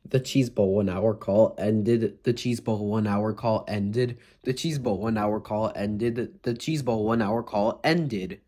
The cheese bowl 1 hour call ended. The cheese bowl 1 hour call ended. The cheese bowl 1 hour call ended. The cheese bowl 1 hour call ended.